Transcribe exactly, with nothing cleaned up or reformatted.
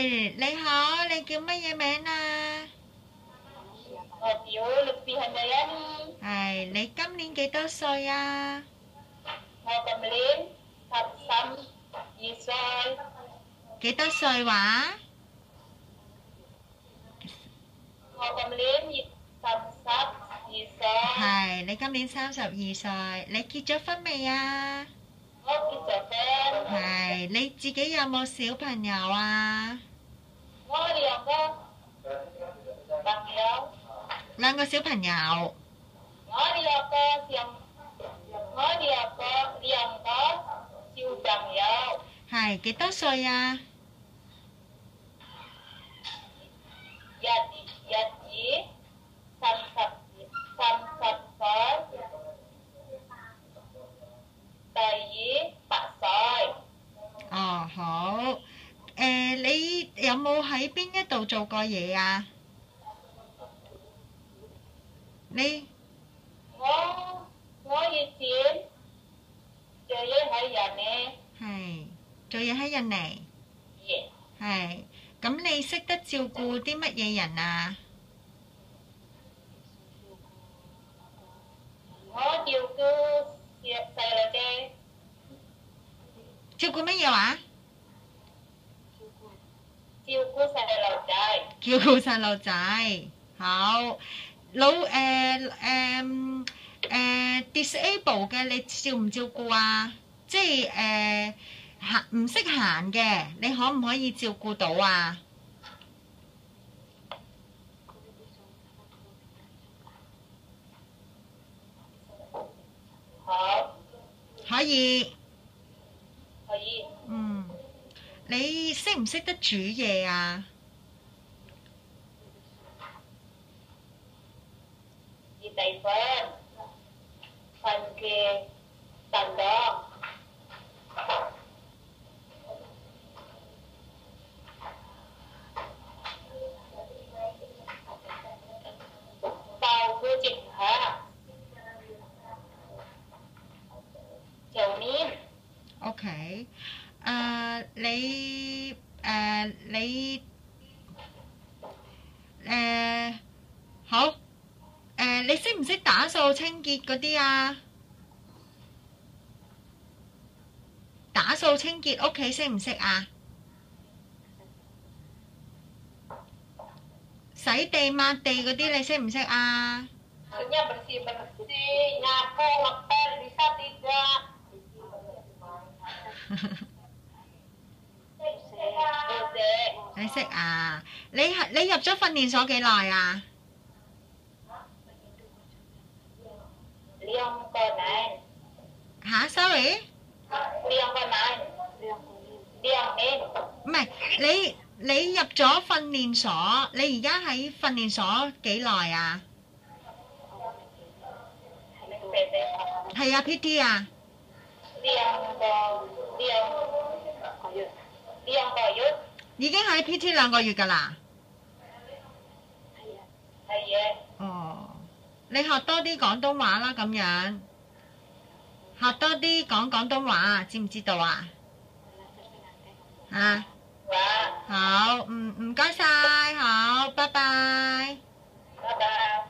係，你好，你叫乜嘢名啊？ 我叫Lutfi Handayani。 係，你今年幾多歲啊？ 我今年十三二歲。 幾多歲話？ 我今年十三二歲。 係，你今年三十二歲，你結咗婚未啊？ 我結咗婚。 係，你自己有冇小朋友啊？ 我兩個朋友。 兩個小朋友。 我兩個小，我兩個兩個小朋友。 係，幾多歲啊？ 日日子三十三十歲，第二八歲。 哦，好。誒，你有冇喺邊一度做過嘢啊？你我我以前做嘢喺印尼。 係做嘢喺印尼。 耶。 係。咁你識得照顧啲乜嘢人啊？ 我照顧細細路仔。 照顧乜嘢話？ 照顧細路仔。 照顧細路仔。好。老誒誒誒 disable 嘅你照唔照顧啊？即係誒行唔識行嘅，你可唔可以照顧到啊？ 好。 可以。 可以。 嗯。你識唔識得煮嘢啊？ 熱地粉、番茄、蛋黃。豆腐蒸蝦。炒麵。 OK。誒你誒你誒好誒你識唔識打掃清潔嗰啲啊？打掃清潔屋企識唔識啊？洗地抹地嗰啲你識唔識啊 ？Maksudnya bersih-bersih, nyapu, ngepel, bisa tidak? 你識啊？你係你入咗訓練所幾耐啊？ 兩個年。 嚇，sorry？ 兩個年，兩年。 唔係，你你入咗訓練所，你而家喺訓練所幾耐啊？係啊 ，P T 啊。 兩個兩個月，兩個月。 已經喺 P T 兩個月㗎啦。 係啊。 哦，你學多啲廣東話啦，咁樣學多啲講廣東話，知唔知道啊？啊。好，唔唔該晒，好，拜拜。 拜拜。